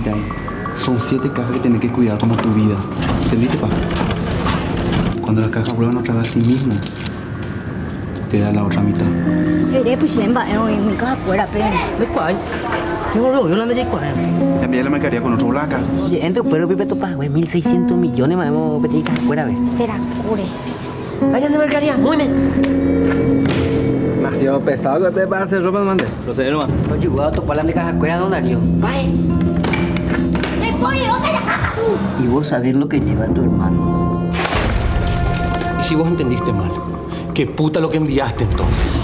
mitad ahí. Son 7 cajas que tenés que cuidar como tu vida. ¿Entendiste, pa? Cuando las cajas vuelvan otra vez a sí mismas, te da la otra mitad. Pues siempre en mi casa fuera, pero. ¿De cuál? Yo la de cuál. Envié la mercadería con otro blanca. Oye, entonces, pero Pipe Topa, güey, 1.600 millones más hemos pedido cajas fuera, güey. Espera, cure. Vayan de mercadería, muy bien. Demasiado pesado que te va a hacer ropa, mande. Procede nomás. Oye, voy a topar la de cajas fuera, don Darío. Vaya. Y vos sabés lo que lleva tu hermano. Y si vos entendiste mal, ¿qué puta lo que enviaste entonces?